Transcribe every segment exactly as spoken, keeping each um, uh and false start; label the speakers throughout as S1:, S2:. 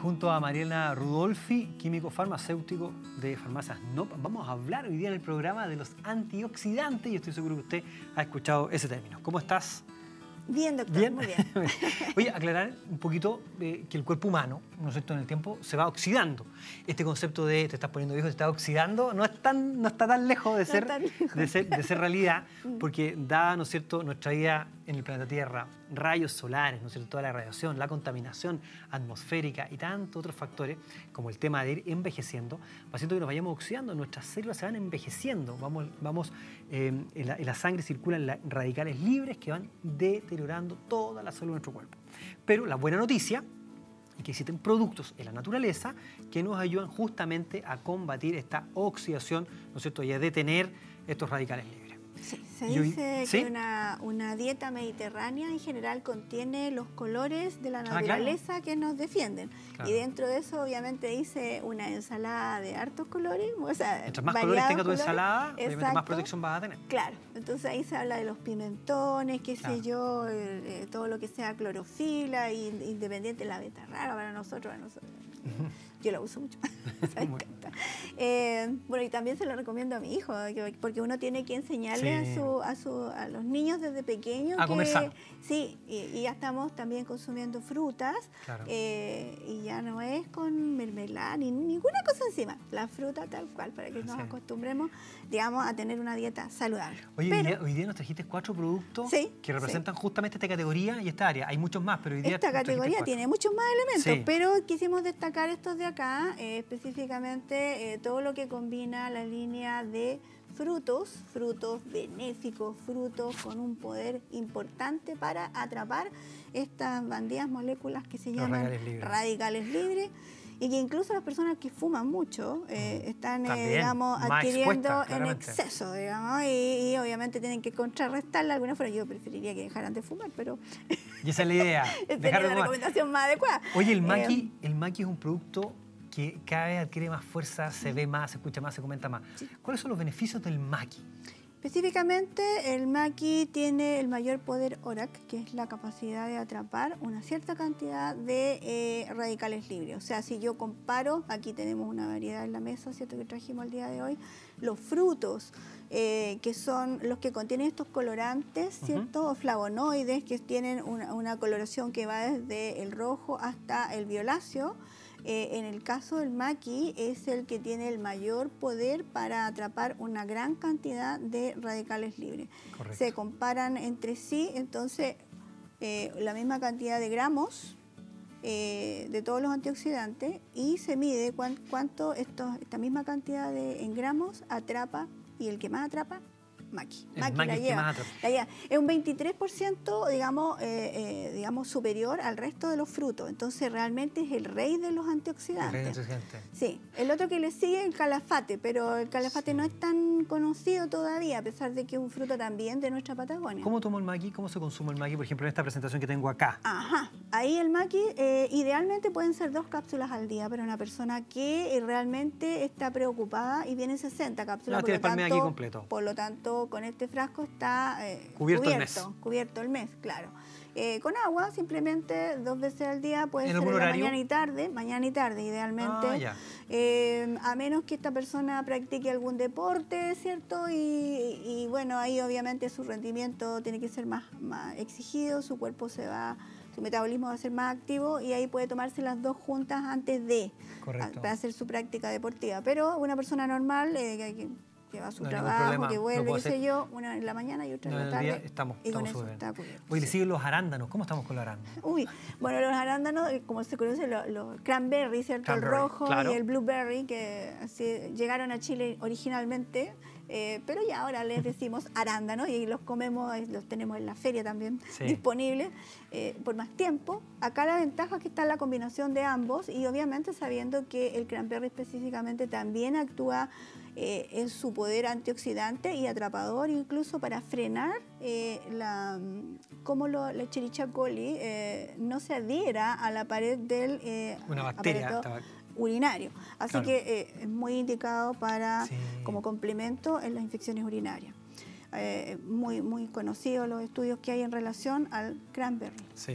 S1: junto a Mariela Rudolfi, químico farmacéutico de Farmacias N O P, vamos a hablar hoy día en el programa de los antioxidantes y estoy seguro que usted ha escuchado ese término. ¿Cómo estás?
S2: Bien, doctor,
S1: ¿Bien?
S2: muy bien.
S1: Oye, aclarar un poquito eh, que el cuerpo humano, ¿no es cierto?, en el tiempo se va oxidando. Este concepto de te estás poniendo viejo, te estás oxidando, no, es tan, no está tan lejos de ser,
S2: No lejos.
S1: de ser, de ser realidad, porque dada, ¿no es cierto?, nuestra vida en el planeta Tierra, rayos solares, ¿no es cierto?, toda la radiación, la contaminación atmosférica y tantos otros factores, como el tema de ir envejeciendo, va haciendo que nos vayamos oxidando, nuestras células se van envejeciendo, vamos, vamos eh, en, la, en la sangre circulan la, radicales libres que van deteriorando toda la salud de nuestro cuerpo. Pero la buena noticia es que existen productos en la naturaleza que nos ayudan justamente a combatir esta oxidación, ¿no es cierto?, y a detener estos radicales libres.
S2: Sí, se
S1: Y hoy-
S2: dice
S1: ¿sí?
S2: que una, una dieta mediterránea en general contiene los colores de la
S1: claro.
S2: naturaleza que nos defienden.
S1: Claro.
S2: Y dentro de eso obviamente dice una ensalada de hartos colores. O sea,
S1: Mientras más colores
S2: variados
S1: tenga tu
S2: colores.
S1: ensalada, obviamente más
S2: Exacto.
S1: protección vas a tener.
S2: Claro, entonces ahí se habla de los pimentones, qué
S1: Claro.
S2: sé yo, eh, eh, todo lo que sea clorofila, y, independiente de la beta rara para nosotros, para nosotros. Yo la uso mucho, me encanta. Eh, bueno, y también se lo recomiendo a mi hijo, que- porque uno tiene que enseñarle
S1: Sí.
S2: a, su, a, su, a los niños desde pequeños
S1: A
S2: que,
S1: comer sano.
S2: Sí, y, y ya estamos también consumiendo frutas,
S1: Claro.
S2: eh, y ya no es con mermelada ni ninguna cosa encima, la fruta tal cual, para que nos
S1: Sí.
S2: acostumbremos, digamos, a tener una dieta saludable.
S1: Oye,
S2: Pero
S1: hoy, día, hoy día nos trajiste cuatro productos
S2: Sí,
S1: que representan justamente esta categoría y esta área. Hay muchos más, pero hoy día
S2: esta
S1: trajiste
S2: categoría
S1: cuatro.
S2: tiene muchos más elementos,
S1: Sí.
S2: pero quisimos destacar estos de acá, eh, específicamente eh, todo lo que combina la línea de frutos, frutos benéficos, frutos con un poder importante para atrapar estas bandidas moléculas que se
S1: Los
S2: llaman
S1: radicales libres.
S2: radicales libres, y que incluso las personas que fuman mucho eh, están, eh,
S1: También,
S2: digamos,
S1: más
S2: adquiriendo
S1: expuestas,
S2: en
S1: claramente.
S2: exceso, digamos, y, y obviamente tienen que contrarrestarla de alguna forma. Yo preferiría que dejaran de fumar, pero
S1: Y esa es la idea.
S2: sería
S1: dejar de
S2: la
S1: fumar.
S2: recomendación más adecuada.
S1: Oye, el
S2: Eh,
S1: maqui, el maqui es un producto que cada vez adquiere más fuerza, se ve más, se escucha más, se comenta más. ¿Cuáles son los beneficios del maqui?
S2: Específicamente, el maqui tiene el mayor poder O R A C, que es la capacidad de atrapar una cierta cantidad de eh, radicales libres. O sea, si yo comparo, aquí tenemos una variedad en la mesa, ¿cierto?, que trajimos el día de hoy, los frutos, eh, que son los que contienen estos colorantes, ¿cierto?,
S1: Uh-huh.
S2: o flavonoides, que tienen una, una coloración que va desde el rojo hasta el violáceo. Eh, en el caso del maqui es el que tiene el mayor poder para atrapar una gran cantidad de radicales libres.
S1: Correcto.
S2: Se comparan entre sí, entonces eh, la misma cantidad de gramos eh, de todos los antioxidantes, y se mide cuán, cuánto estos, esta misma cantidad de, en gramos atrapa, y el que más atrapa, maqui.
S1: El
S2: Maqui
S1: maqui
S2: la
S1: es que
S2: lleva,
S1: más atrapa.
S2: la lleva. Es un veintitrés por ciento, digamos, eh, eh, digamos, superior al resto de los frutos. Entonces, realmente es el rey de los
S1: El
S2: antioxidantes.
S1: rey de antioxidantes.
S2: Sí, el otro que le sigue es el calafate, pero el calafate
S1: Sí.
S2: no es tan conocido todavía, a pesar de que es un fruto también de nuestra Patagonia.
S1: ¿Cómo tomo el maqui? ¿Cómo se consume el maqui? Por ejemplo, en esta presentación que tengo acá.
S2: Ajá, ahí el maqui, eh, idealmente pueden ser dos cápsulas al día para una persona que eh, realmente está preocupada, y vienen sesenta cápsulas.
S1: No,
S2: por
S1: tiene
S2: lo
S1: para el
S2: tanto,
S1: maqui completo.
S2: Por lo tanto, con este frasco está eh,
S1: Cubierto el mes.
S2: Cubierto el mes, claro. Eh, con agua, simplemente dos veces al día, puede
S1: ¿En
S2: ser en
S1: algún
S2: la
S1: horario?
S2: mañana y tarde, mañana y tarde idealmente.
S1: Ah, ya.
S2: Eh, a menos que esta persona practique algún deporte, ¿cierto? Y, y bueno, ahí obviamente su rendimiento tiene que ser más, más exigido, su cuerpo se va, su metabolismo va a ser más activo, y ahí puede tomarse las dos juntas antes de,
S1: Correcto.
S2: a- para hacer su práctica deportiva. Pero una persona normal eh, que, que- que va a su
S1: No hay ningún
S2: trabajo,
S1: problema,
S2: que
S1: lo
S2: vuelve,
S1: puedo
S2: qué sé
S1: hacer.
S2: yo, una en la mañana y otra
S1: No,
S2: en
S1: en
S2: la
S1: el
S2: tarde.
S1: día estamos,
S2: y con
S1: estamos
S2: eso
S1: súper
S2: está
S1: bien.
S2: cubierto.
S1: Oye, le
S2: Sí.
S1: siguen los arándanos. ¿Cómo estamos con los arándanos?
S2: Uy, bueno, los arándanos, eh, como se conoce, los, los cranberry, ¿cierto?
S1: Cranberry,
S2: el rojo
S1: claro.
S2: y el blueberry, que así llegaron a Chile originalmente, eh, pero ya ahora les decimos arándanos, y los comemos, eh, los tenemos en la feria también
S1: Sí.
S2: disponibles eh, por más tiempo. Acá la ventaja es que está en la combinación de ambos, y obviamente sabiendo que el cranberry específicamente también actúa eh, en su poder antioxidante y atrapador, incluso para frenar eh, la, cómo lo, la Escherichia coli eh, no se adhiera a la pared del eh,
S1: Una bacteria.
S2: aparato
S1: Estaba...
S2: urinario. Así
S1: Claro.
S2: que eh, es muy indicado para
S1: Sí.
S2: como complemento en las infecciones urinarias. Eh, muy, muy conocidos los estudios que hay en relación al cranberry.
S1: Sí.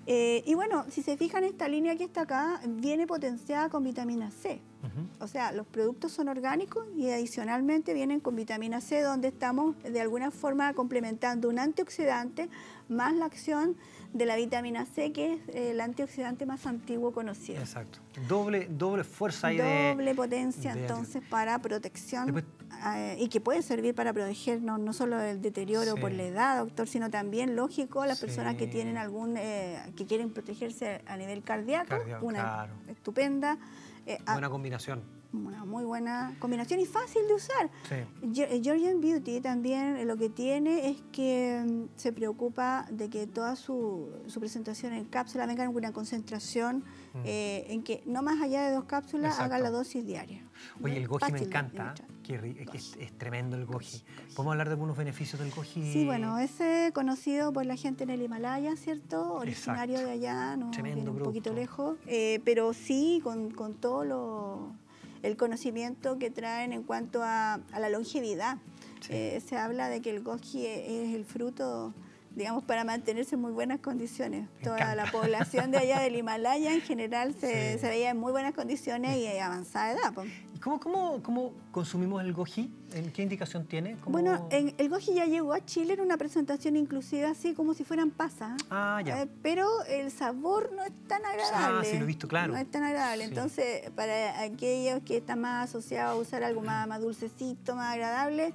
S2: Eh, y bueno, si se fijan, esta línea que está acá viene potenciada con vitamina C. Uh-huh. O sea, los productos son orgánicos y adicionalmente vienen con vitamina C, donde estamos de alguna forma complementando un antioxidante más la acción de la vitamina C, que es el antioxidante más antiguo conocido.
S1: Exacto. Doble, doble fuerza ahí
S2: doble
S1: de...
S2: Doble potencia,
S1: de,
S2: entonces, para protección.
S1: Después,
S2: eh, y que puede servir para protegernos no solo del deterioro sí. por la edad, doctor, sino también, lógico, las sí. personas que tienen algún, eh, que quieren protegerse a nivel cardíaco.
S1: Cardio,
S2: una
S1: claro.
S2: estupenda.
S1: Eh, buena a, combinación.
S2: Una muy buena combinación y fácil de usar.
S1: Sí.
S2: Georgian Beauty también lo que tiene es que um, se preocupa de que toda su, su presentación en cápsula venga con una concentración mm. eh, en que no más allá de dos cápsulas Exacto. haga la dosis diaria.
S1: Oye, el goji me encanta. Qué, es, es tremendo el goji. ¿Podemos hablar de algunos beneficios del goji?
S2: Sí, bueno, es eh, conocido por la gente en el Himalaya, ¿cierto? Originario
S1: Exacto.
S2: de allá, no
S1: Tremendo
S2: viene un
S1: producto.
S2: poquito lejos, eh, pero sí con, con todo lo, el conocimiento que traen en cuanto a, a la longevidad. Sí. Eh, se habla de que el goji es el fruto, digamos, para mantenerse en muy buenas condiciones.
S1: Me
S2: Toda
S1: encanta.
S2: la población de allá del Himalaya en general se, sí. se veía en muy buenas condiciones y a avanzada edad. Pues.
S1: ¿Cómo, cómo, ¿Cómo consumimos el goji? ¿En qué indicación tiene? ¿Cómo...
S2: Bueno, en, el goji ya llegó a Chile en una presentación inclusive así como si fueran pasas.
S1: Ah, ya.
S2: Eh, pero el sabor no es tan agradable.
S1: Ah, sí, lo he visto, claro.
S2: No es tan agradable. Sí. Entonces, para aquellos que están más asociados a usar algo más, más dulcecito, más agradable,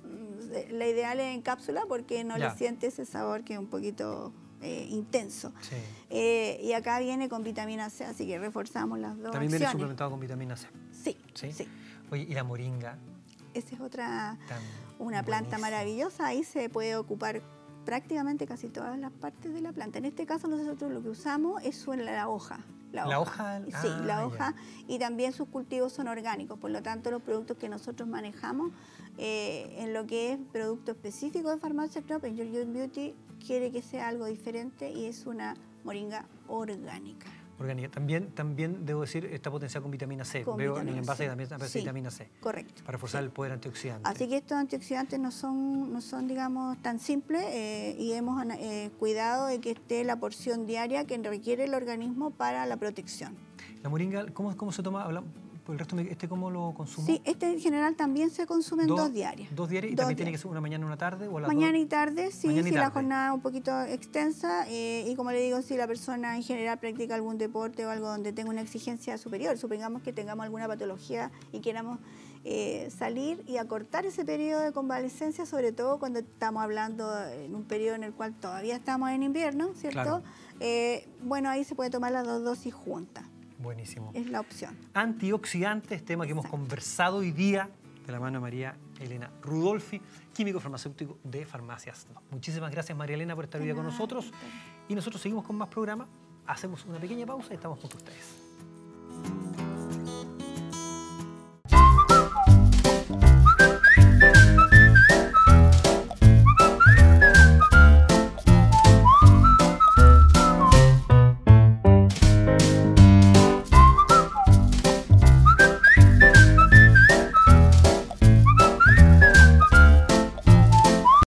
S2: la ideal es en cápsula porque no ya. le siente ese sabor que es un poquito eh, intenso.
S1: Sí.
S2: Eh, y acá viene con vitamina C, así que reforzamos las dos
S1: También
S2: acciones.
S1: viene suplementado con vitamina C.
S2: Sí,
S1: sí.
S2: sí.
S1: Oye, ¿y la moringa?
S2: Esa es otra,
S1: Tan
S2: una planta
S1: buenísima.
S2: maravillosa. Ahí se puede ocupar prácticamente casi todas las partes de la planta. En este caso nosotros lo que usamos es la hoja. La hoja,
S1: ¿La hoja?
S2: Sí,
S1: ah,
S2: la hoja.
S1: Ya.
S2: Y también sus cultivos son orgánicos. Por lo tanto, los productos que nosotros manejamos eh, en lo que es producto específico de Farmacia Crop, en Georgian Beauty, quiere que sea algo diferente y es una moringa orgánica.
S1: Orgánica. También, también debo decir, está potenciada con vitamina C.
S2: Con
S1: Veo
S2: vitamina
S1: en el envase
S2: C.
S1: también aparece
S2: Sí,
S1: vitamina C.
S2: Correcto.
S1: Para reforzar
S2: sí.
S1: el poder antioxidante.
S2: Así que estos antioxidantes no son, no son digamos, tan simples eh, y hemos eh, cuidado de que esté la porción diaria que requiere el organismo para la protección.
S1: La moringa, ¿cómo, cómo se toma? Habla, por el resto, ¿este cómo lo consumo?
S2: Sí, este en general también se consume en
S1: dos,
S2: dos diarias.
S1: ¿Dos diarias? ¿Y
S2: dos
S1: también
S2: diarias.
S1: tiene que ser una mañana y una tarde? ¿O las
S2: mañana
S1: dos?
S2: y tarde, sí,
S1: mañana
S2: si
S1: y tarde.
S2: la jornada es un poquito extensa eh, y como le digo, si la persona en general practica algún deporte o algo donde tenga una exigencia superior, supongamos que tengamos alguna patología y queramos eh, salir y acortar ese periodo de convalescencia, sobre todo cuando estamos hablando en un periodo en el cual todavía estamos en invierno, ¿cierto?
S1: Claro.
S2: Eh, bueno, ahí se puede tomar las dos dosis juntas.
S1: Buenísimo.
S2: Es la opción.
S1: Antioxidantes, tema que
S2: Exacto.
S1: hemos conversado hoy día de la mano de María Elena Rudolfi, químico farmacéutico de Farmacias. Muchísimas gracias, María Elena, por estar hoy día con nosotros. Y nosotros seguimos con más programas. Hacemos una pequeña pausa y estamos junto a ustedes.